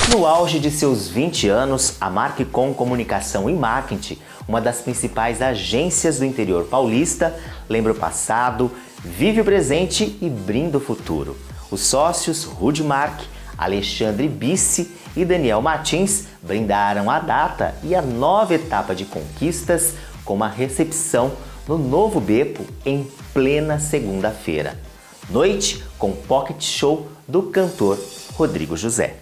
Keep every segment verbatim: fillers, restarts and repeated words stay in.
No auge de seus vinte anos, a Marquecom Comunicação e Marketing, uma das principais agências do interior paulista, lembra o passado, vive o presente e brinda o futuro. Os sócios Rude Mark, Alexandre Bissi e Daniel Martins brindaram a data e a nova etapa de conquistas com uma recepção no Novo Bepo em plena segunda-feira. Noite com pocket show do cantor Rodrigo José.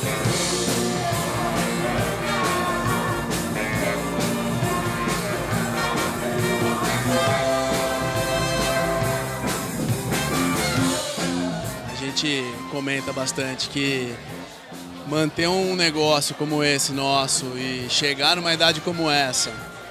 A gente comenta bastante que manter um negócio como esse nosso e chegar numa idade como essa,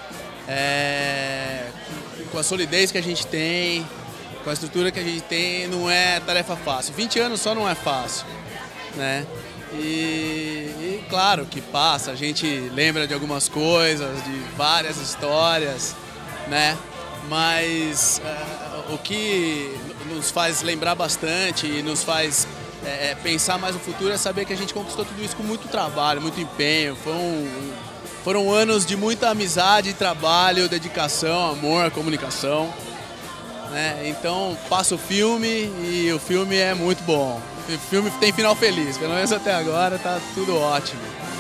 é, com a solidez que a gente tem, com a estrutura que a gente tem, não é tarefa fácil. vinte anos só não é fácil, né? E, e claro que passa, a gente lembra de algumas coisas, de várias histórias, né? Mas uh, o que nos faz lembrar bastante e nos faz é, pensar mais no futuro é saber que a gente conquistou tudo isso com muito trabalho, muito empenho. Foram, foram anos de muita amizade, trabalho, dedicação, amor à comunicação, né? Então passa o filme e o filme é muito bom. O filme tem final feliz, pelo menos até agora tá tudo ótimo.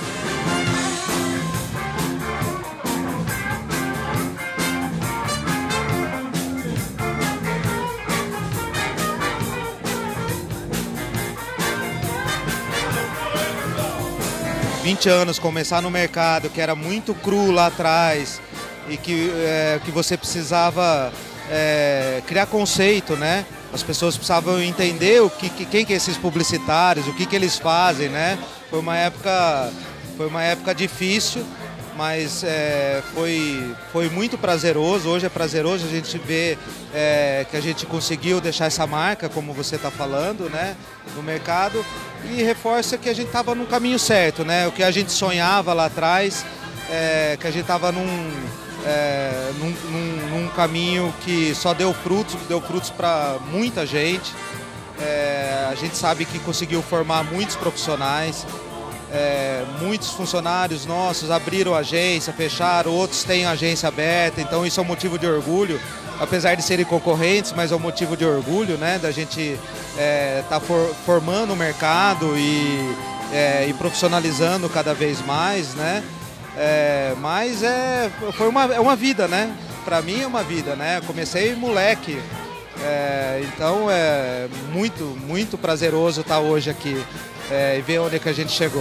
vinte anos, começar no mercado, que era muito cru lá atrás e que, é, que você precisava é, criar conceito, né? As pessoas precisavam entender o que, quem que é esses publicitários, o que, que eles fazem, né? Foi uma época, foi uma época difícil, mas é, foi, foi muito prazeroso. Hoje é prazeroso a gente ver é, que a gente conseguiu deixar essa marca, como você está falando, né, no mercado, e reforça que a gente estava no caminho certo, né? O que a gente sonhava lá atrás, é, que a gente estava num, é, num, num, num caminho que só deu frutos, deu frutos para muita gente. É, a gente sabe que conseguiu formar muitos profissionais. É, muitos funcionários nossos abriram agência, fecharam, outros têm agência aberta, então isso é um motivo de orgulho, apesar de serem concorrentes, mas é um motivo de orgulho, né, da gente estar é, tá for, formando o mercado e, é, e profissionalizando cada vez mais, né, é, mas é, foi uma, é uma vida, né, para mim é uma vida, né, comecei moleque, é, então é muito, muito prazeroso estar hoje aqui. É, e ver onde é que a gente chegou.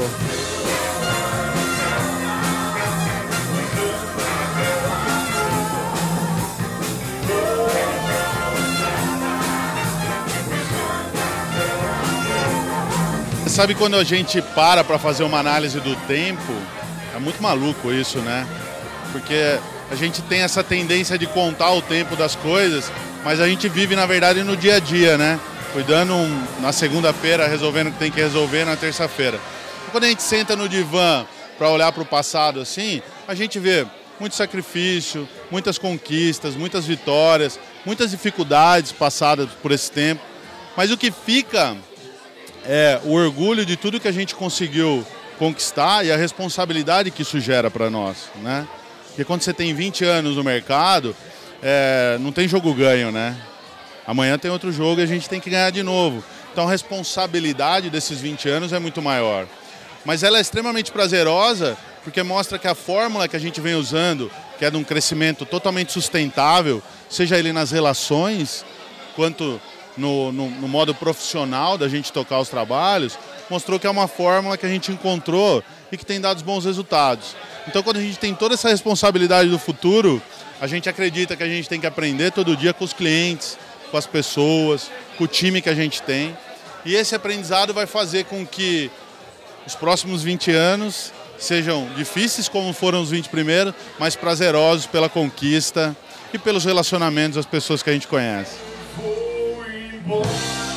Sabe quando a gente para para fazer uma análise do tempo, é muito maluco isso, né? Porque a gente tem essa tendência de contar o tempo das coisas, mas a gente vive, na verdade, no dia a dia, né? Cuidando um, na segunda-feira, resolvendo o que tem que resolver na terça-feira. Quando a gente senta no divã para olhar para o passado assim, a gente vê muito sacrifício, muitas conquistas, muitas vitórias, muitas dificuldades passadas por esse tempo. Mas o que fica é o orgulho de tudo que a gente conseguiu conquistar e a responsabilidade que isso gera para nós, né? Porque quando você tem vinte anos no mercado, é, não tem jogo ganho, né? Amanhã tem outro jogo e a gente tem que ganhar de novo. Então a responsabilidade desses vinte anos é muito maior. Mas ela é extremamente prazerosa porque mostra que a fórmula que a gente vem usando, que é de um crescimento totalmente sustentável, seja ele nas relações, quanto no, no, no modo profissional da gente tocar os trabalhos, mostrou que é uma fórmula que a gente encontrou e que tem dado bons resultados. Então quando a gente tem toda essa responsabilidade do futuro, a gente acredita que a gente tem que aprender todo dia com os clientes, com as pessoas, com o time que a gente tem. E esse aprendizado vai fazer com que os próximos vinte anos sejam difíceis como foram os vinte primeiros, mas prazerosos pela conquista e pelos relacionamentos das pessoas que a gente conhece.